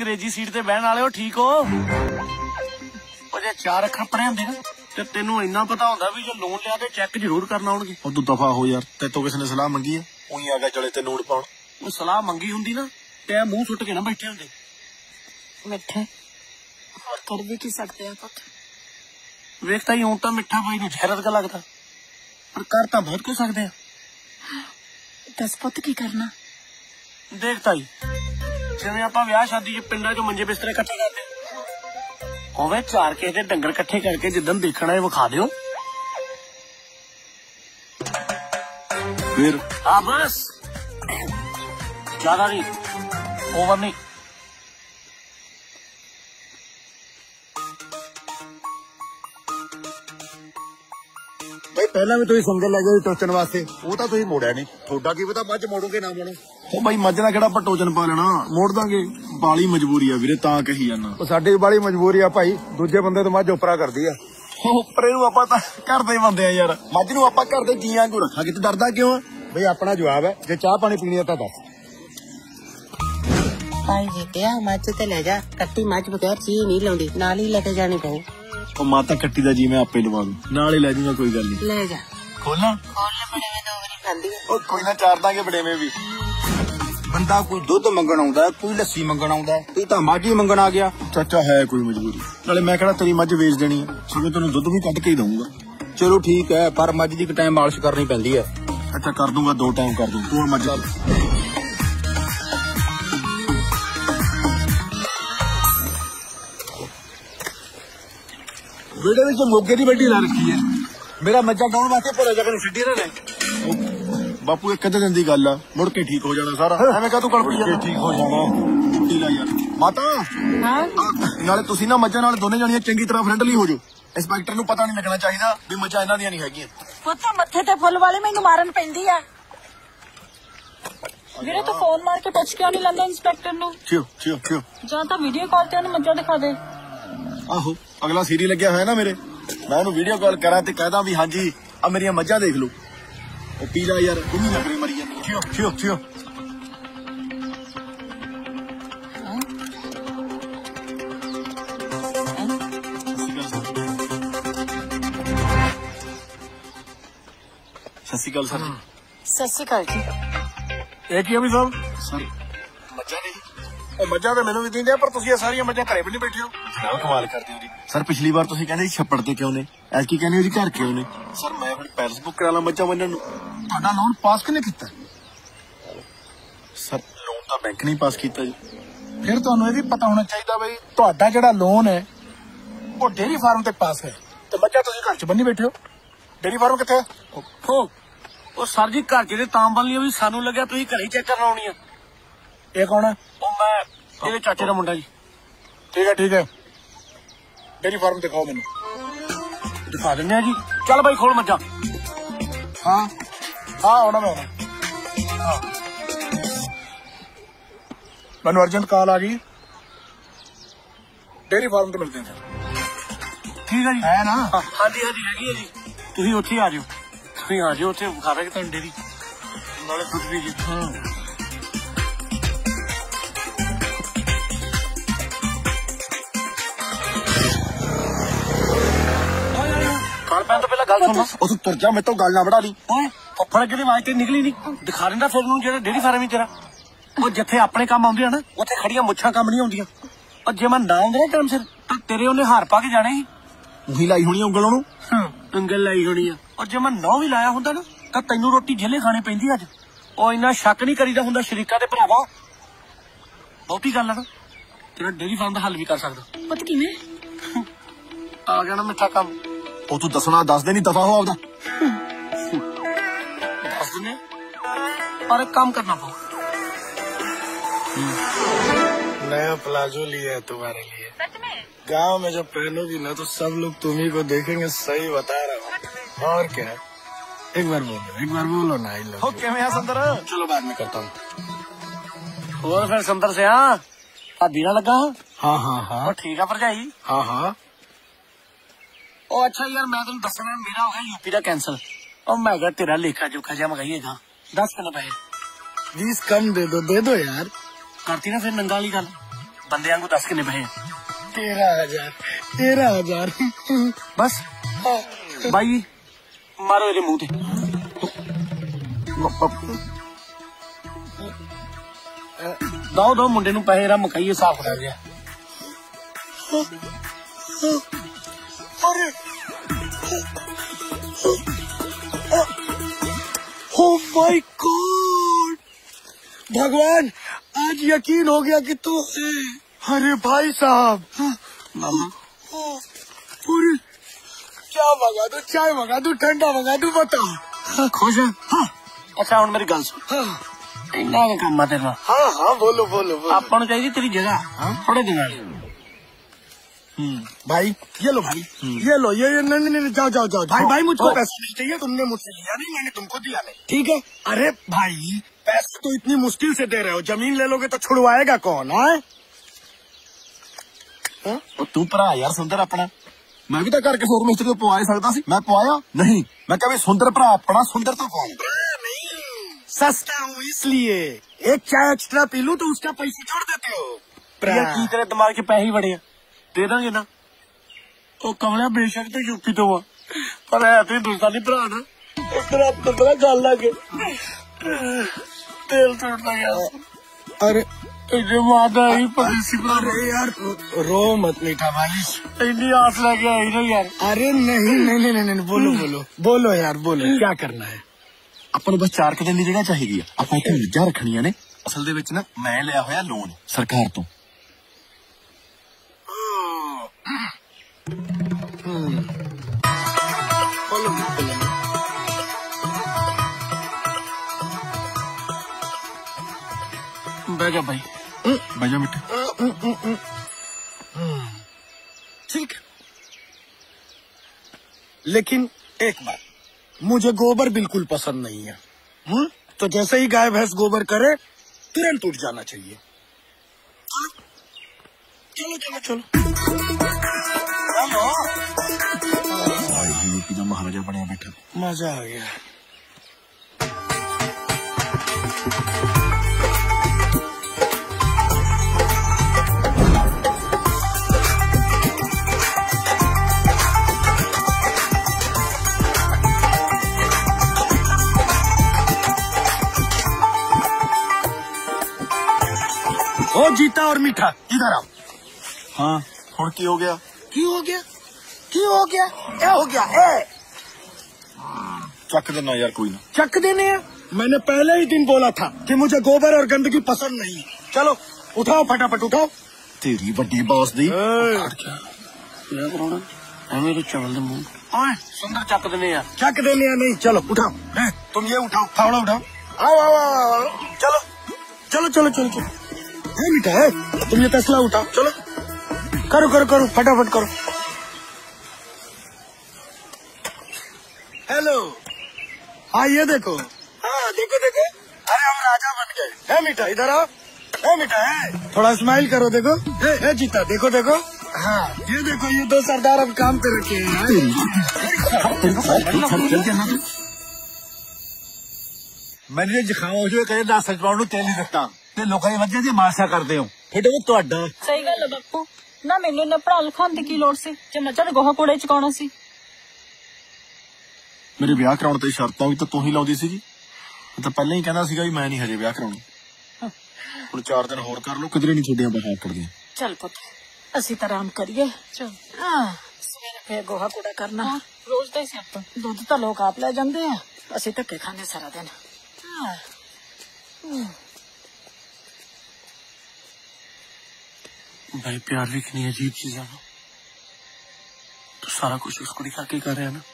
अंग्रेजी सीट ते बहन वाले हो ठीक हो? जे 4 अखर पढ़े होंगे ना ते तेनू इन्ना पता होंदा भी जो लोन लिया चेक जरूर करना होणगे। तू दफा हो यार, तेतों किसी ने सलाह मंगी है? उही आ गया चले ते नोट पाउण। वो सलाह मंगी हुंदी ना ते मुंह सुट के ना बैठे होंदे। मिठे और कर भी की सकते हैं पुत। वेखता ही हूं तो मिठा भाई नूं जहर वर्गा लगदा, पर कर तां बहुत कुछ सकदे आ। दस पुत की करना देखता ही जिवें आपां विआह शादी च पिंडां च मंजे बिस्तरे इकट्ठे करदे होवे 4 किसे दे डंगर इकट्ठे करके जिद्दन देखना है विखा दिओ। फिर हाँ बस ज्यादा नहीं, ओवर नहीं। भाई पहला भी तुम संगल ले गए टोचन वास्ते, वो तो तुम मोड़िया नहीं। थोड़ा की पता मझ मोड़ोगे ना मोड़ो। ओ भाई मझ ना केड़ा टोचन पा लेना, मोड़ दांगे। बाली मजबूरी है वीरे, तां कही जाना। साडी भी बाली मजबूरी है भाई, दूजे बंदे तो मझ उपरा कर दी है। उपरे नूं आपां तां घर दे बंदे आ यार, मझ नूं आपां घर दे जीआं को रखांगे ते डरदा क्यों? भाई अपना जवाब है, जे चाह पानी पीनी है तां दस। भाई जिद्दिया मझ ते ले जा, कट्टी मझ बगैर चीज नहीं लाउंदी, नाल ही लेके जानी पऊ। ओ माता कट्टी दा जी मैं आपे लवा दूं, नाल ही ले जाऊंगा, कोई गल नहीं। ले जा खोलना खोल बड़े दो वारी खांदी है। ओ कोई ना चार दांगे बड़े में भी। बंदा कोई दुध मंगण आउंदा, कोई लस्सी मंगण आउंदा, तू तां मझ ही मंगण आ गया। चाचा है कोई मजबूरी, नाले मैं कहड़ा तेरी मझ वेच देनी है, सगों तैनूं दुध भी कट के ही दूंगा। चलो ठीक है, पर मझ दी एक टाइम मालिश करनी पैंदी है। अच्छा कर दूंगा, 2 टाइम कर दूं। तू मझ बेड़े विच मोगे दी बड्डी ला रखी है, मेरा मज्जा डाउन वास्ते भोले जगह छड्डी रहे। बापू एक अद्धे दिन दी गल आ, मुड़ के ठीक हो जाना सारा। एवें का तू कलपड़ी जा, ठीक हो जाना। छुट्टी ला यार माता। हां नाले तुसी ना मज्जा नाल दोने जानियां चंगी तरह फ्रेंडली हो जो। इंस्पेक्टर नूं पता नहीं लगना चाहिदा भी मज्जा इन्हां दी नहीं हैगी। पुत मत्थे ते फुੱਲ वाले मैनू मारन पैंदी आ। ਵੀਰੇ ਤੂੰ ਫੋਨ ਮਾਰ ਕੇ ਪੁੱਛ ਕਿਉਂ ਨਹੀਂ ਲੈਂਦਾ ਇੰਸਪੈਕਟਰ ਨੂੰ? छियो ਜਾਂ ਤਾਂ ਵੀਡੀਓ ਕਾਲ ਤੇ ਉਹਨੂੰ ਮੱਝਾਂ ਦਿਖਾ ਦੇ। आहो अगला सीरी लग्या हुआ है ना मेरे, मैं उन्हें वीडियो कॉल करा ते कहदा भी हाँ जी अब मेरी मज्झां देख लो। ओ पी ला यार, तू नहीं लग रही मरी जानी। छियो सत श्री अकाल सर। ਸਤਿ ਸ਼੍ਰੀ ਅਕਾਲ ਜੀ। ਇਹ ਕੀ ਆ ਵੀ ਸਾਹਿਬ? ਸਰ ਮੱਝਾਂ ਨੇ ਉਹ ਮੱਝਾਂ ਤਾਂ ਮੈਨੂੰ ਵੀ ਦਿੰਦੇ, ਪਰ ਤੁਸੀਂ ਇਹ ਸਾਰੀਆਂ ਮੱਝਾਂ ਘਰੇ ਵੀ ਨਹੀਂ ਬੈਠੇ ਹੋ। ਕਮਾਲ ਕਰਦੇ ਹੋ ਜੀ ਸਰ। ਪਿਛਲੀ ਵਾਰ ਤੁਸੀਂ ਕਹਿੰਦੇ ਸੀ ਛੱਪੜ ਤੇ ਕਿਉਂ ਨੇ, ਐਤਕੀ ਕਹਿੰਦੇ ਹੋ ਜੀ ਘਰ ਕਿਉਂ ਨੇ। ਸਰ ਮੈਂ ਆਪਣੀ ਪੈਲਸ ਬੁੱਕ ਕਰਾ ਲਾਂ ਮੱਝਾਂ ਬੰਨਣ ਨੂੰ। ਤੁਹਾਡਾ ਲੋਨ ਪਾਸ ਕਿਹਨੇ ਕੀਤਾ? ਸਰ ਲੋਨ ਤਾਂ ਬੈਂਕ ਨੇ ਪਾਸ ਕੀਤਾ ਜੀ। ਫਿਰ ਤੁਹਾਨੂੰ ਇਹ ਵੀ ਪਤਾ ਹੋਣਾ ਚਾਹੀਦਾ ਬਈ ਤੁਹਾਡਾ ਜਿਹੜਾ ਲੋਨ ਹੈ ਉਹ ਡੇਅਰੀ ਫਾਰਮ ਤੇ ਪਾਸ ਹੈ ਤੇ ਮੱਝਾਂ ਤੁਸੀਂ ਘਰ ਚ ਬੰਨੀ ਬੈਠੇ ਹੋ। ਡੇਅਰੀ ਫਾਰਮ ਕਿੱਥੇ ਹੈ? ਉਹ ਸਰ ਜੀ ਘਰ ਜਿਹੜੇ ਤਾਂ ਬਣ ਲਈ ਵੀ ਸਾਨੂੰ ਲੱਗਿਆ ਤੁਸੀਂ ਘਰੇ ਚੈੱਕ ਕਰਨ ਆਉਣੀ ਆ। ਇਹ ਕੌਣ ਹੈ? ਉਹ ਮੈਂ ਇਹਦੇ ਚਾਚੇ ਦਾ ਮੁੰਡਾ ਜੀ। ਠੀਕ ਹੈ ਡੇਅਰੀ ਫਾਰਮ ਦਿਖਾਓ ਮੈਨੂੰ। ਦਿਖਾ ਦਿੰਦੇ ਆ ਜੀ। ਚੱਲ ਬਾਈ ਖੋਲ ਮੱਝਾਂ। ਹਾਂ ਆਉਣਾ ਮੈਂ ਆਉਣਾ। ਮੈਨੂੰ ਅਰਜੈਂਟ ਕਾਲ ਆ ਗਈ, ਡੇਅਰੀ ਫਾਰਮ ਤੇ ਮਿਲਦੇ ਹਾਂ। ਠੀਕ ਹੈ ਜੀ। ਹੈ ਨਾ? ਹਾਂਜੀ ਹੈਗੀ ਹੈ ਜੀ। ਤੁਸੀਂ ਉੱਥੇ ਆ ਜਾਓ, ਤੁਸੀਂ ਆ ਜਾਓ ਉੱਥੇ ਵਿਖਾ ਦਾਂਗੇ ਤੁਹਾਨੂੰ ਡੇਅਰੀ, ਨਾਲੇ ਦੁੱਧ ਵੀ ਜੀ। ਕਾਲ ਪੈਣ ਤੋਂ ਪਹਿਲਾਂ ਗੱਲ ਸੁਣੋ। ਉਹ ਤੂੰ ਤੁਰ ਜਾ, ਮੇਰੇ ਤੋਂ ਗੱਲ ਨਾ ਵੜਾ ਲਈ। ਓਏ ਫੱਫੜ ਕਿਤੇ ਆਵਾਜ਼ ਤੇ ਨਿਕਲੀ ਨਹੀਂ, ਦਿਖਾ ਦਿੰਦਾ ਫਿਰ ਨੂੰ ਜਿਹੜਾ ਡੇਅਰੀ ਫਾਰਮ ਹੀ ਤੇਰਾ। ਉਹ ਜਿੱਥੇ ਆਪਣੇ ਕੰਮ ਆਉਂਦੇ ਆ ਨਾ ਉੱਥੇ ਖੜੀਆਂ ਮੁੱਛਾਂ ਕੰਮ ਨਹੀਂ ਆਉਂਦੀਆਂ। ਉਹ ਜੇ ਮੈਂ ਨਾ ਆਉਂਦਾ ਨਾ ਟਾਈਮ ਸਿਰ ਤਾਂ ਤੇਰੇ ਉਹਨੇ ਹਾਰ ਪਾ ਕੇ ਜਾਣੇ ਸੀ। ਉਹੀ ਲਾਈ ਹੋਣੀ ਉਂਗਲ ਉਹਨੂੰ। ਉਂਗਲ ਲਾਈ ਹੋਣੀ ਆ। ਔਰ ਜੇ ਮੈਂ ਨੌ ਵੀ ਲਾਇਆ ਹੁੰਦਾ ਨਾ ਤਾਂ ਤੈਨੂੰ ਰੋਟੀ ਜੇਲੇ ਖਾਣੀ ਪੈਂਦੀ ਅੱਜ। ਉਹ ਇੰਨਾ ਸ਼ੱਕ ਨਹੀਂ ਕਰੀਦਾ ਹੁੰਦਾ ਸ਼ਰੀਕਾ ਦੇ ਭਰਾਵਾ। ਬਹੁਤੀ ਗੱਲ ਆ ਨਾ, ਤੇਰਾ ਡੇਅਰੀ ਫਾਰਮ ਦਾ ਹੱਲ ਵੀ ਕਰ ਸਕਦਾ। ਪੁੱਤ ਕਿਵੇਂ ਆ ਗਿਆ ਨਾ ਮਿੱਠਾ ਕੰਮ। ਉਹ ਤੂੰ ਦੱਸ ਦੇ ਨਹੀਂ ਦਫਾ ਹੋ ਆਪਦਾ। ਦੱਸ ਦਿੰਦੇ और एक काम करना पड़ेगा। नया प्लाजो लिया है तुम्हारे लिए। सच में? गाँव में जब पहनोगी ना तो सब लोग तुम्ही को देखेंगे। सही बता रहा हूँ। और क्या, एक बार बोलो ना। आई लव ओके मैं संदर, चलो बाद में करता हूँ। और फिर संदर से हाँ भाभी ना लगा। हाँ और ठीक है भरजाई। हाँ ओ अच्छा यार मैं तुम दसना मेरा हो गया यूपी का कैंसल और मैं क्या तेरा लेखा जोखा जा मंगाइएगा 10 किलो पैसे 20 कम दे दो यार। करती ना फिर नंगा वाली गल बंदे वांगू दस किन्ने पैसे 13,000 बस भाई मारो ਇਹਦੇ ਮੂੰਹ ਤੇ ਦੋ ਮੁੰਡੇ ਨੂੰ ਪੈਸੇ ਰਾ ਮਕਾਈਏ ਸਾਫ ਕਰ ਗਿਆ अरे Oh my God! भगवान आज यकीन हो गया कि तू अरे भाई साहब मामा पूरी क्या मंगा दू चाय मंगा दू ठंडा मंगा दू बता खुश है अच्छा ਹੁਣ ਮੇਰੀ ਗੱਲ ਸੁਣ ਇੰਨਾ ਕੁ ਕੰਮ ਆ ਤੇਰਾ हाँ हाँ बोलो बोलो बोलो ਆਪਾਂ ਨੂੰ ਚਾਹੀਦੀ ਤੇਰੀ ਜਗ੍ਹਾ ਥੋੜੇ ਦਿਨਾਂ ਲਈ भाई ये लो भाई ये लो ये नहीं नहीं जाओ जाओ जाओ भाई भाई मुझको पैसे नहीं चाहिए तुमने मुझसे लिया नहीं मैंने तुमको दिया नहीं ठीक है अरे भाई पैसे तो इतनी मुश्किल से दे रहे हो जमीन ले लोगे तो छुड़वाएगा कौन है ਤੂੰ ਭਰਾ ਯਾਰ ਸੁੰਦਰ ਆਪਣਾ ਮੈਂ ਵੀ ਤਾਂ ਕਰਕੇ ਫੋਰ ਮਿਸਟਰ ਤੋਂ ਪਵਾ ਸਕਦਾ ਸੀ ਮੈਂ ਪਵਾਇਆ ਨਹੀਂ ਮੈਂ ਕਿਹਾ ਵੀ ਸੁੰਦਰ ਭਰਾ ਆਪਣਾ ਸੁੰਦਰ ਤੋਂ ਪਵਾਉਂ सस्ता हूँ इसलिए एक चाय एक्स्ट्रा पी लूं तो उसका पैसे छोड़ देते हो ਯਾਰ ਕੀ ਤੇਰੇ ਦਿਮਾਗ 'ਚ ਪੈਸੇ ਹੀ ਬੜੇ ਆ ਦੇ ਦਾਂਗੇ ਨਾ ਉਹ ਕਮਲਿਆ ਬੇਸ਼ੱਕ ਤੇ ਯੂਪੀ ਤੋਂ ਆ ਪਰ ਹੈ ਤੇ ਹਿੰਦੁਸਤਾਨੀ ਭਰਾ ਨਾ ਤੇਰਾ ਤੇਰਾ ਗੱਲ ਲੱਗੇ ਤੇਲ ਟੁੱਟਦਾ ਗਿਆ अरे ਇਹਦੇ ਮਾਦਾ ਹੀ ਪਰਸੀ ਭਰਾ अरे यार रो मत मीठा भाई ਇੰਨੀ ਆਸ ਲੈ ਕੇ ਆਈ ਨਾ ਯਾਰ अरे नहीं नहीं नहीं नहीं नहीं बोलो बोलो बोलो यार बोलो क्या करना है ਆਪਾਂ ਨੂੰ ਬਸ 4 ਦਿਨ ਦੀ ਜਗ੍ਹਾ ਚਾਹੀਦੀ ਆ ਆਪਾਂ ਇੱਥੇ ਮੱਝਾਂ ਰੱਖਣੀਆਂ ਨੇ ਅਸਲ ਦੇ ਵਿੱਚ ਨਾ ਮੈਂ ਲਿਆ ਹੋਇਆ ਲੋਨ ਸਰਕਾਰ ਤੋਂ बोलो बोलो ਬਹਿ ਜਾ ਭਾਈ ਬਜਾ ਮਿੱਠਾ ठीक लेकिन एक बात मुझे गोबर बिल्कुल पसंद नहीं है तो जैसे ही गाय भैंस गोबर करे तुरंत उठ जाना चाहिए चलो चलो चलो यूपी का महाराजा बनया बैठा मजा आ गया ओ जीता और मीठा इधर आओ हाँ ਹੁਣ ਕੀ ਹੋ ਗਿਆ क्यों हो गया क्यों हो गया क्या हो गया ਚੱਕ ਦੇਣਾ ਯਾਰ ਕੋਈ ਨਾ चक देने हैं मैंने पहले ही दिन बोला था कि मुझे गोबर और गंदगी पसंद नहीं है चलो उठाओ फटाफट उठाओ ਤੇਰੀ ਵੱਡੀ ਬਾਸ ਦੀ ਕਿਆ ਕਰਾਉਣਾ ਐਵੇਂ ਤੇ ਚੱਲ ਦੇ ਮੂੰਹ ਓਏ ਸੁੰਦਰ ਚੱਕ ਦਿੰਨੇ ਆ चक देने हैं नहीं चलो उठाओ तुम ये उठाओ फावड़ा उठाओ आओ आओ आओ आओ। चलो चलो चलो चलो चलो है मीठा है तुम ये तसला उठाओ चलो करो करो करो फटाफट करो हेलो हाँ ये देखो हाँ देखो देखो अरे हम राजा बन गए है मीठा इधर आओ है मीठा है थोड़ा स्माइल करो देखो है जीता देखो देखो हाँ ये देखो ये 2 सरदार अब काम पे रखे हैं ਮੈਨੂੰ ਜਖਾਓ ਜੋ ਕਹੇ 10 ਪਾਉਣ ਨੂੰ ਤੇਲ ਨਹੀਂ ਦਿੱਤਾ ਤੇ ਲੋਕਾਂ ਦੀ ਮੱਝਾਂ ਦੀ ਮਾਸਾ ਕਰਦੇ ਹੋ ਫਿਰ ਉਹ ਤੁਹਾਡਾ ਸਹੀ ਗੱਲ ਹੈ ਬਾਪੂ ਨਾ ਮੈਨੂੰ ਨਾ ਪੜ੍ਹਾਉਣ ਲਿਖਾਉਣ ਦੀ ਕੀ ਲੋੜ ਸੀ ਜੇ ਮੱਝਾਂ ਦੇ ਗੋਹਾ ਕੂੜੇ ਚਕਾਉਣਾ ਸੀ ਮੇਰੇ ਵਿਆਹ ਕਰਾਉਣ ਤੇ ਸ਼ਰਤਾਂ ਵੀ ਤਾਂ ਤੂੰ ਹੀ ਲਾਉਂਦੀ ਸੀਗੀ ਮੈਂ ਤਾਂ ਪਹਿਲਾਂ ਹੀ ਕਹਿੰਦਾ ਸੀਗਾ ਵੀ ਮੈਂ ਨਹੀਂ ਹਜੇ ਵਿਆਹ ਕਰਾਉਣਾ ਹੁਣ 4 ਦਿਨ ਹੋਰ ਕਰ ਲਓ ਕਿਧਰੇ ਨਹੀਂ ਛੋਡੀਆਂ ਬਾਹਰ ਕਰਦੀਆਂ ਚੱਲ ਪੁੱਤ ਅਸੀਂ ਤਾਂ ਆਰਾਮ ਕਰੀਏ ਚਲ ਸਵੇਰੇ ਫੇਰ ਗੋਹਾ ਕੂੜਾ ਕਰਨਾ ਰੋਜ਼ ਦਾ ਹੀ ਸਿਆਪਾ ਦੁੱਧ ਤਾਂ ਲੋਕ ਆਪ ਲੈ ਜਾਂਦੇ ਆ ਅਸੀਂ ਧੱਕੇ ਖਾਂਦੇ ਸਾਰਾ ਦਿਨ भाई प्यार भी कितनी अजीब चीज है ना तो सारा कुछ उसको दिखा के कर रहे हैं ना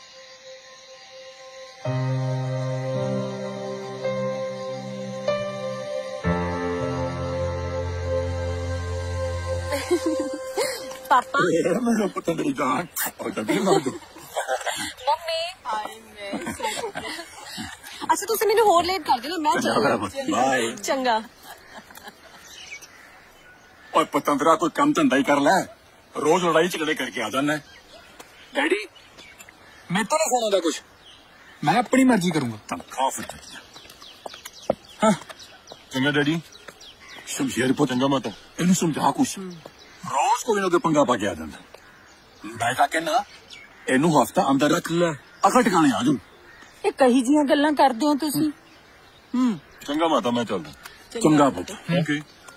ਪਾਪਾ ਮੇਰਾ ਪੁੱਤ ਮੇਰੀ ਜਾਨ ਉਹ ਤਾਂ ਵੀ ਮਾਰ ਦੋ ਮੰਮੀ ਹਾਏ ਮੈਂ ਅੱਛਾ ਤੁਸੀਂ ਮੈਨੂੰ ਹੋਰ ਲੇਟ ਕਰ ਦੇਣਾ ਮੈਂ ਚੱਲ ਬਾਏ ਚੰਗਾ ਓਏ ਪਤੰਦਰਾ ਕੋਈ ਕੰਮ ਧੰਦਾ ਹੀ ਕਰ ਲੈ ਰੋਜ਼ ਲੜਾਈ ਝਗੜੇ ਕਰਕੇ ਆ ਜਾਂਦਾ ਡੈਡੀ ਮੈਂ ਤਾਂ ਨਹੀਂ ਸੁਣਾਉਂਦਾ ਕੁਝ ਮੈਂ ਆਪਣੀ ਮਰਜ਼ੀ ਕਰੂੰਗਾ ਤਨਖਾਹ ਫਿਰ ਹਾਂ ਚੰਗਾ ਡੈਡੀ ਸ਼ਮਸ਼ੀਰ ਪੋ ਚੰਗਾ ਮਤ ਇਹਨੂੰ ਸਮਝਾ ਕੁਛ ਰੋਜ਼ ਕੋਈ ਨਾ ਕੋਈ ਪੰਗਾ ਪਾ ਕੇ ਆ ਜਾਂਦਾ ਮੈਂ ਤਾਂ ਕਹਿੰਦਾ ਇਹਨੂੰ ਹਫਤਾ ਅੰਦਰ ਰੱਖ ਲੈ ਅਕਲ ਟਿਕਾਣੇ ਆ ਜੂ ਇਹ ਕਹੀ ਜੀਆਂ ਗੱਲਾਂ ਕਰਦੇ ਹੋ ਤੁਸੀਂ ਚੰਗਾ ਮਾਤਾ ਮੈਂ ਚੱਲਦਾ ਚੰਗਾ ਪੁੱਤ ਓਕੇ